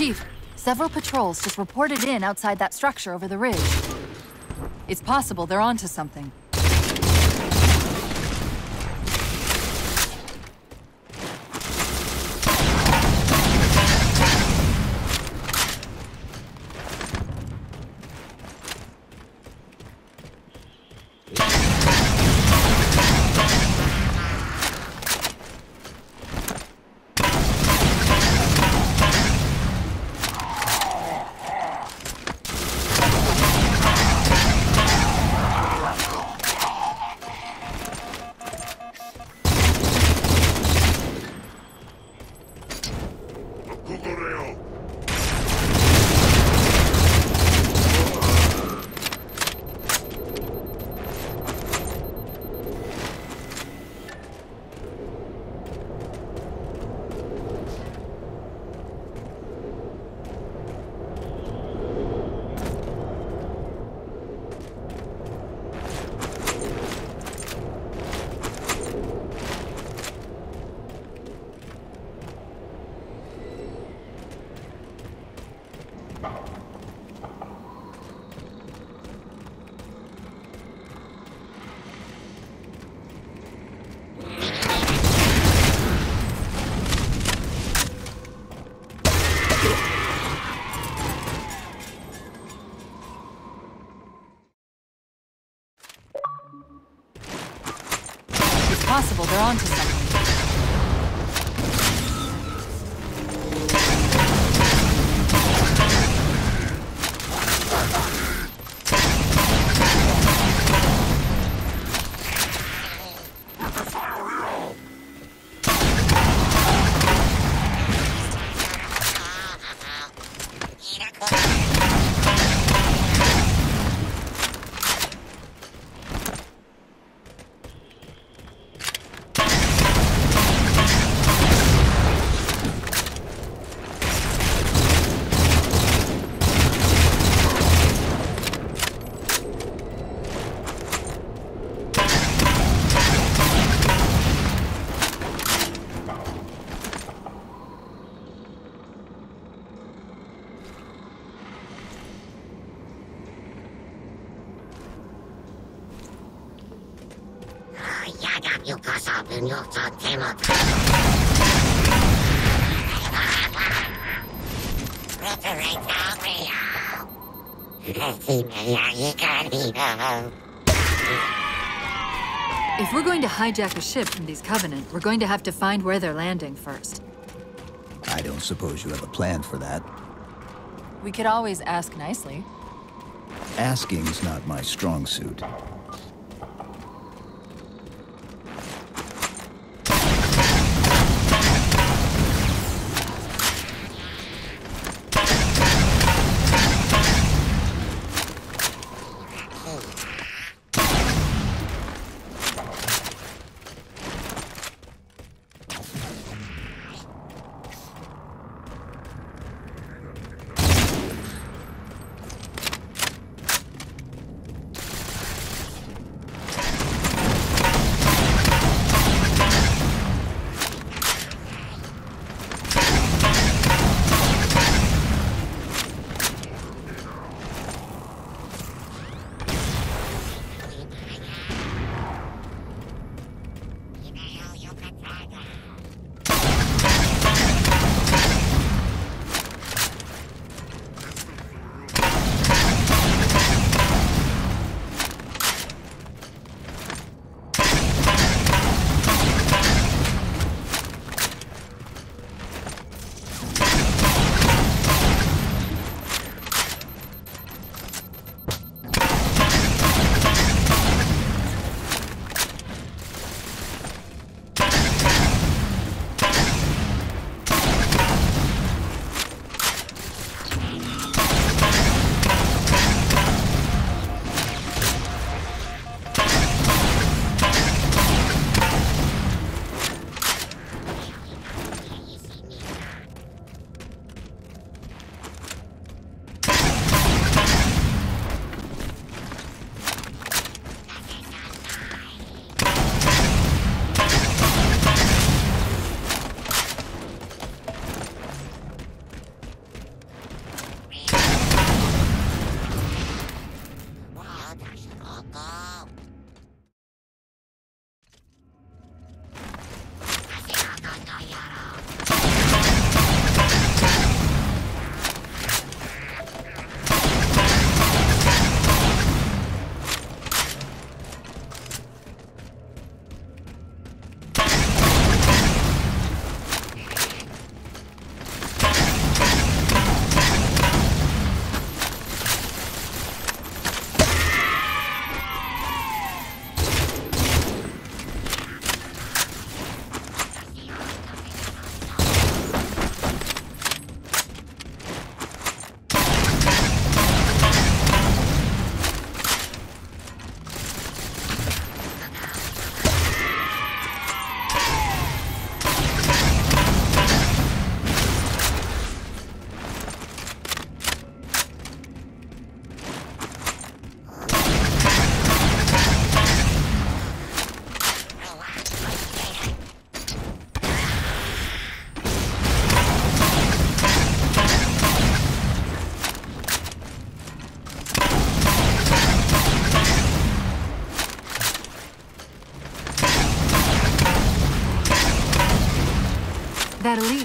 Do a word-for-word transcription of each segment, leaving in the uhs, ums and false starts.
Chief, several patrols just reported in outside that structure over the ridge. It's possible they're onto something. It's possible they're onto something. If we're going to hijack a ship from these Covenant, we're going to have to find where they're landing first. I don't suppose you have a plan for that. We could always ask nicely. Asking's not my strong suit.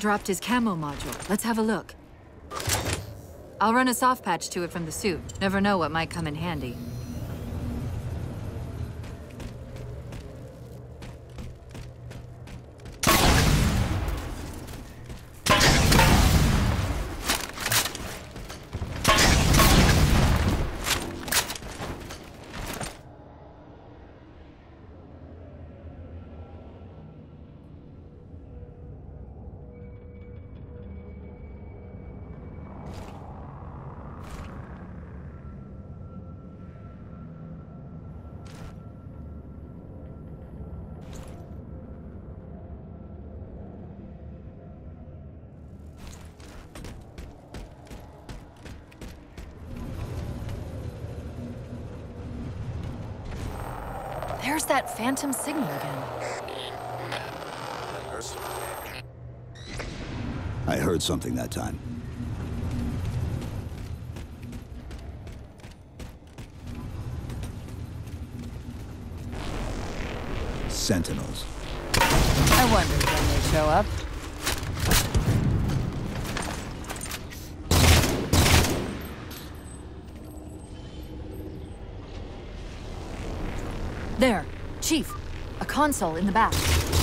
dropped his camo module. Let's have a look. I'll run a soft patch to it from the suit. Never know what might come in handy. There's that phantom signal again. I heard something that time. Sentinels. I wondered when they'd show up. There, Chief. A console in the back.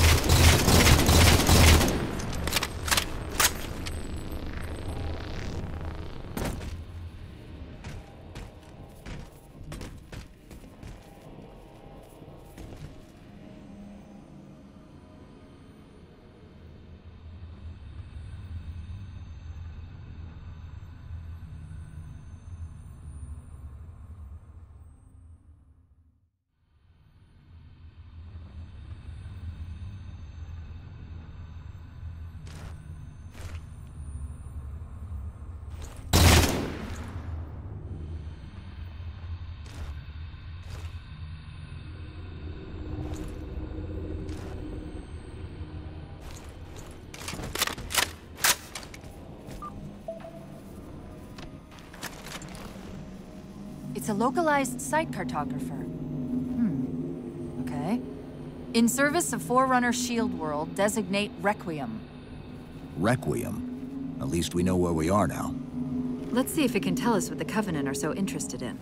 It's a localized site cartographer. Hmm. Okay. In service of Forerunner Shield World, designate Requiem. Requiem? At least we know where we are now. Let's see if it can tell us what the Covenant are so interested in.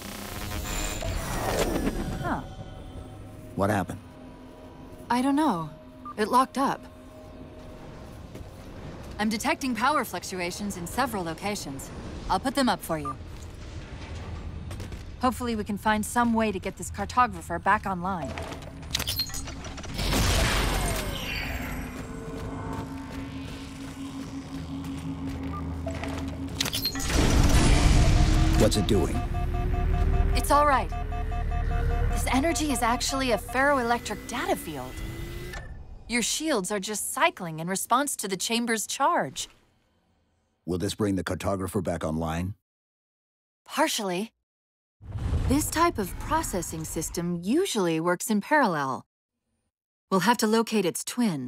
Huh. What happened? I don't know. It locked up. I'm detecting power fluctuations in several locations. I'll put them up for you. Hopefully we can find some way to get this cartographer back online. What's it doing? It's all right. This energy is actually a ferroelectric data field. Your shields are just cycling in response to the chamber's charge. Will this bring the cartographer back online? Partially. This type of processing system usually works in parallel. We'll have to locate its twin.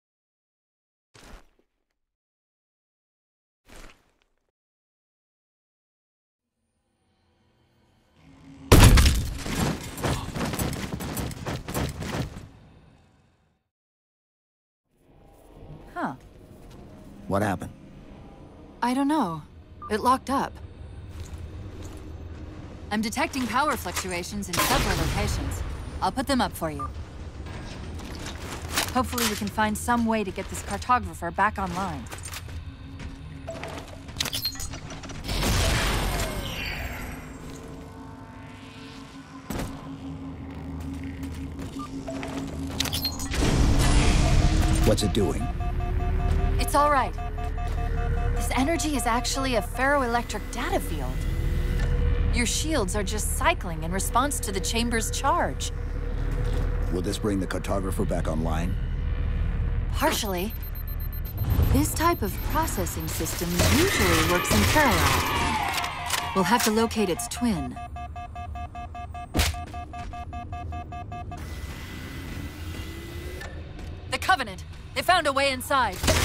Huh. What happened? I don't know. It locked up. I'm detecting power fluctuations in several locations. I'll put them up for you. Hopefully we can find some way to get this cartographer back online. What's it doing? It's all right. This energy is actually a ferroelectric data field. Your shields are just cycling in response to the chamber's charge. Will this bring the cartographer back online? Partially. This type of processing system usually works in parallel. We'll have to locate its twin. The Covenant! They found a way inside.